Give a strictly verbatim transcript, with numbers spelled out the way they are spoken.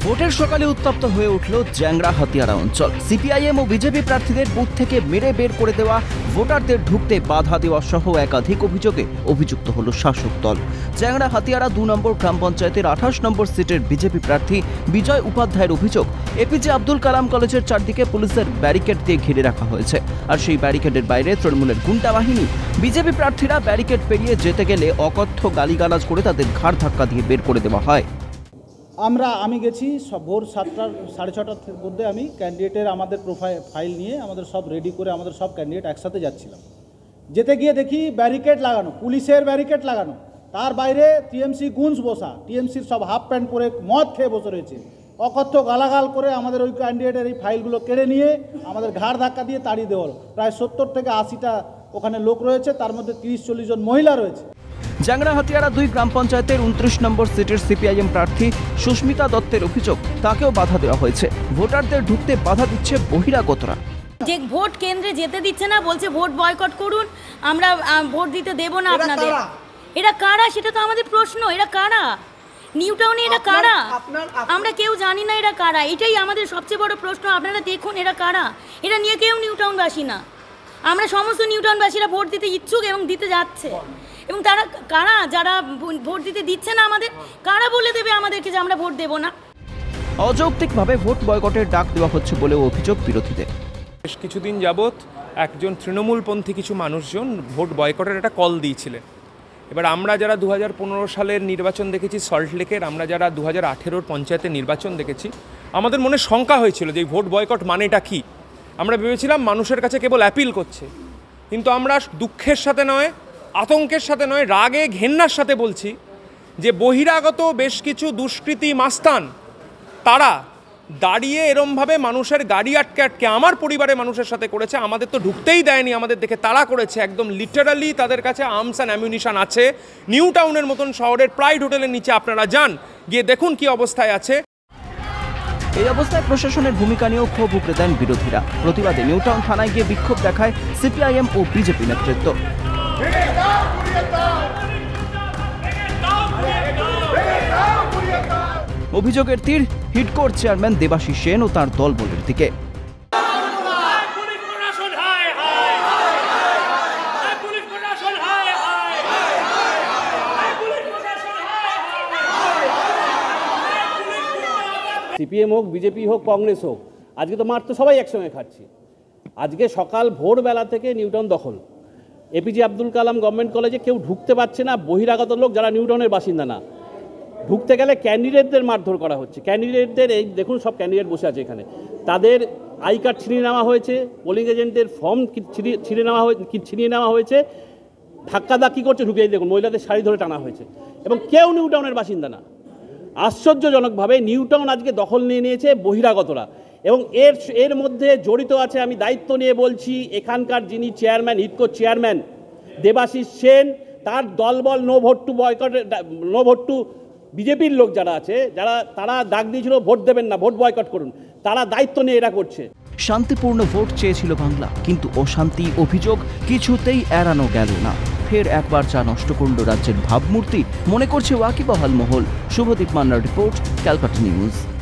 ভোটের সকালে উত্তপ্ত হয়ে উঠল জ্যাংড়া হাতিয়ারা অঞ্চল। সিপিআইএম ও বিজেপি প্রার্থীদের বুথ থেকে মেরে বের করে দেওয়া, ভোটারদের ঢুকতে বাধা দেওয়া সহ একাধিক অভিযোগে অভিযুক্ত হল শাসক দল। জ্যাংড়া হাতিয়ারা দু নম্বর গ্রাম পঞ্চায়েতের আঠাশ নম্বর সিটের বিজেপি প্রার্থী বিজয় উপাধ্যায়ের অভিযোগ, এপিজে আব্দুল কালাম কলেজের চারদিকে পুলিশের ব্যারিকেড দিয়ে ঘিরে রাখা হয়েছে। আর সেই ব্যারিকেডের বাইরে তৃণমূলের গুন্ডা বাহিনী। বিজেপি প্রার্থীরা ব্যারিকেড পেরিয়ে যেতে গেলে অকথ্য গালিগালাজ করে তাদের ঘাড় ধাক্কা দিয়ে বের করে দেওয়া হয়। আমরা আমি গেছি সব ভোর সাতটার সাড়ে ছটার মধ্যে আমি ক্যান্ডিডেটের আমাদের প্রোফাইল ফাইল নিয়ে আমাদের সব রেডি করে আমাদের সব ক্যান্ডিডেট একসাথে যাচ্ছিলাম। যেতে গিয়ে দেখি ব্যারিকেড লাগানো, পুলিশের ব্যারিকেড লাগানো, তার বাইরে টিএমসি গুনস বসা, টিএমসির সব হাফ প্যান্ট পরে মদ খেয়ে বসে রয়েছে, অকথ্য গালাগাল করে আমাদের ওই ক্যান্ডিডেটের এই ফাইলগুলো কেড়ে নিয়ে আমাদের ঘাড় ধাক্কা দিয়ে তাড়িয়ে দেওয়া হলো। প্রায় সত্তর থেকে আশিটা ওখানে লোক রয়েছে, তার মধ্যে তিরিশ চল্লিশ জন মহিলা রয়েছে। জ্যাংড়া হাতিয়ারা দুই গ্রাম পঞ্চায়েতের উনত্রিশ নম্বর সিটের সিপিআইএম প্রার্থী সুস্মিতা দত্তের অভিযোগ, তাকেও বাধা দেওয়া হয়েছে। ভোটারদের ঢুকতে বাধা দিচ্ছে বহিরাগতরা। যে ভোট কেন্দ্রে যেতে দিচ্ছে না, বলছে ভোট বয়কট করুন, আমরা ভোট দিতে দেব না আপনাদের। এরা কারা সেটা তো আমাদের প্রশ্ন। এরা কারা? নিউ টাউনে এরা কারা? আমরা কেউ জানি না এরা কারা, এটাই আমাদের সবচেয়ে বড় প্রশ্ন। আপনারা দেখুন এরা কারা। এরা নিয়ে কেউ নিউ টাউনবাসী না, আমরা সমস্ত নিউ টাউনবাসীরা ভোট দিতে ইচ্ছুক এবং দিতে যাচ্ছে। এবং তারা কারা যারা ভোট দিতে দিচ্ছে না আমাদের? কারা বলে দেবে আমাদেরকে যে আমরা ভোট দেব না? অযৌক্তিকভাবে ভোট বয়কটের ডাক দেওয়া হচ্ছে বলেও অভিযোগ বিরোধীদের। বেশ কিছুদিন যাবৎ একজন তৃণমূলপন্থী কিছু মানুষজন ভোট বয়কটের একটা কল দিয়েছিলেন। এবার আমরা যারা দু হাজার পনেরো সালের নির্বাচন দেখেছি সল্টলেকের, আমরা যারা দু হাজার আঠেরোর পঞ্চায়েতের নির্বাচন দেখেছি, আমাদের মনে শঙ্কা হয়েছিল যে এই ভোট বয়কট মানেটা কী। আমরা ভেবেছিলাম মানুষের কাছে কেবল অ্যাপিল করছে, কিন্তু আমরা দুঃখের সাথে নয়, আতঙ্কের সাথে নয়, রাগে ঘেন্নার সাথে বলছি যে বহিরাগত বেশ কিছু দুষ্কৃতী মাস্তান তারা দাঁড়িয়ে এরমভাবে মানুষের গাড়ি আটকে আটকে আমার পরিবারের মানুষের সাথে করেছে। আমাদের তো ঢুকতেই দেয়নি, আমাদের দেখে তাড়া করেছে। একদম লিটারালি তাদের কাছে আর্মস অ্যান্ড অ্যামিউনিশন আছে। নিউ টাউনের মতন শহরের প্রাইড হোটেলের নিচে আপনারা যান, গিয়ে দেখুন কি অবস্থায় আছে। এই অবস্থায় প্রশাসনের ভূমিকা নিয়েও ক্ষোভ উগরে দেন বিরোধীরা। প্রতিবাদে নিউ টাউন থানায় গিয়ে বিক্ষোভ দেখায় সিপিআইএম ও বিজেপি নেতৃত্ব। অভিযোগের তীর হিডকোর চেয়ারম্যান দেবাশিস সেন ও তার দলবলের দিকে। সিপিএম হোক, বিজেপি হোক, কংগ্রেস হোক, আজকে তো মার তো সবাই একসঙ্গে খাচ্ছি। আজকে সকাল ভোরবেলা থেকে নিউটাউন দখল। এপিজে আব্দুল কালাম গভর্নমেন্ট কলেজে কেউ ঢুকতে পারছে না, বহিরাগত লোক যারা নিউটাউনের বাসিন্দা না। ঢুকতে গেলে ক্যান্ডিডেটদের মারধর করা হচ্ছে। ক্যান্ডিডেটদের এই দেখুন সব ক্যান্ডিডেট বসে আছে এখানে, তাদের আই কার্ড ছিনিয়ে নেওয়া হয়েছে, পোলিং এজেন্টের ফর্ম ছিনিয়ে নেওয়া হয়েছে ছিনিয়ে নেওয়া হয়েছে ধাক্কাধাক্কি করছে, ঢুকে দেখুন মহিলাদের শাড়ি ধরে টানা হয়েছে, এবং কেউ নিউটাউনের বাসিন্দা না। আশ্চর্যজনকভাবে নিউটাউন আজকে দখল নিয়ে নিয়েছে বহিরাগতরা, এবং এর এর মধ্যে জড়িত আছে, আমি দায়িত্ব নিয়ে বলছি, এখানকার যিনি চেয়ারম্যান, হিডকোর চেয়ারম্যান দেবাশিস সেন, তার দলবল no vote to boycott, no vote to বিজেপির লোক যারা আছে, যারা তারা ডাক দিয়েছিল ভোট দেবেন না, ভোট বয়কট করুন, তারা দায়িত্ব নিয়ে এরা করছে। শান্তিপূর্ণ ভোট চেয়েছিল বাংলা, কিন্তু অশান্তি অভিযোগ কিছুতেই এড়ানো গেল না। ফের একবার চা নষ্ট করল রাজ্যের ভাবমূর্তি, মনে করছে ওয়াকিবহাল মহল। শুভদীপ মান্নার রিপোর্ট, ক্যালকাটা নিউজ।